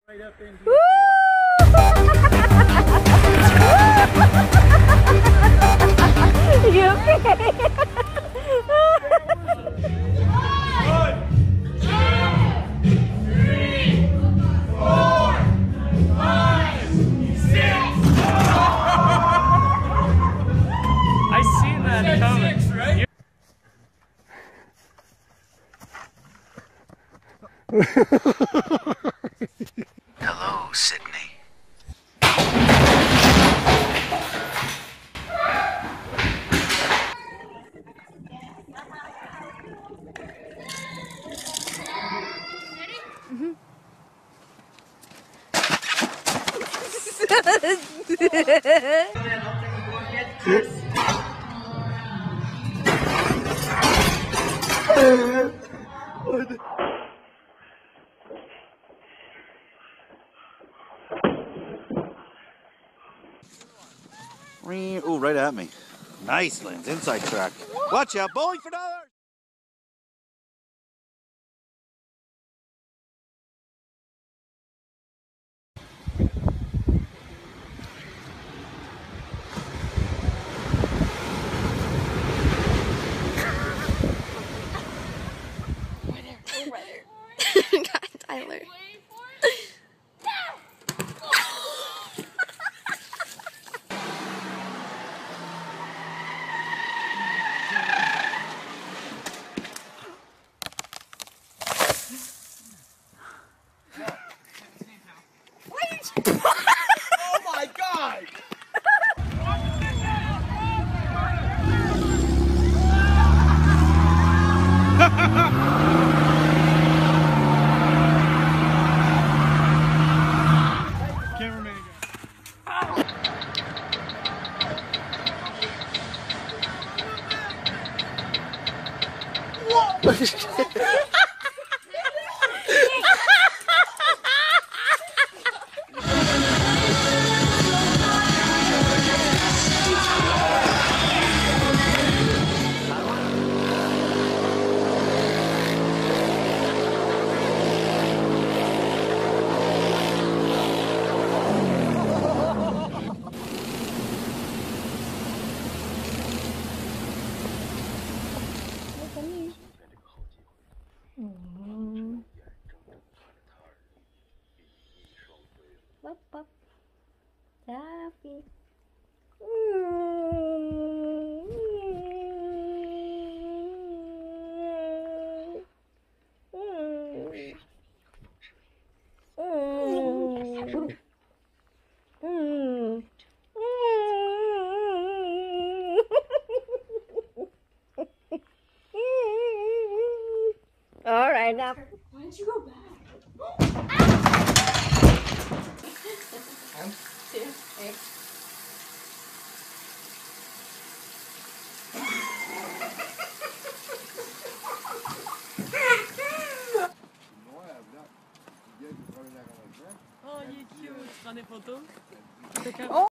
Right up into Woo! I seen that coming. Six, right? Hello, Sydney. Oh, right at me. Nice, Lens. Inside track. Watch out. Bowling for dollars. God, Tyler. Oh my God! Cameraman again. Bắp bắp. Daffy. All right now. Why did you go back? 1, 2, 3. Oh, il est cute. Tu prends des photos?